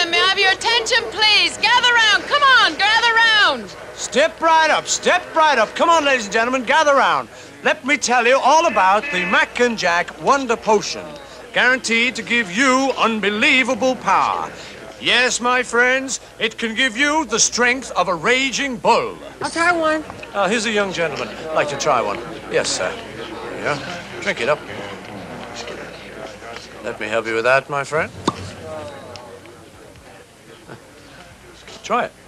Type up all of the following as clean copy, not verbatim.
gentlemen, may I have your attention, please? Gather round. Come on, gather round. Step right up, step right up. Come on, ladies and gentlemen, gather round. Let me tell you all about the Mac and Jack Wonder Potion, guaranteed to give you unbelievable power. Yes, my friends, it can give you the strength of a raging bull. I'll try one. Here's a young gentleman. Like to try one. Yes, sir. There you go. Drink it up. Let me help you with that, my friend. Try it.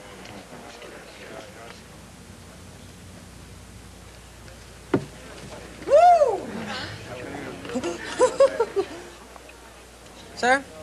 Sir?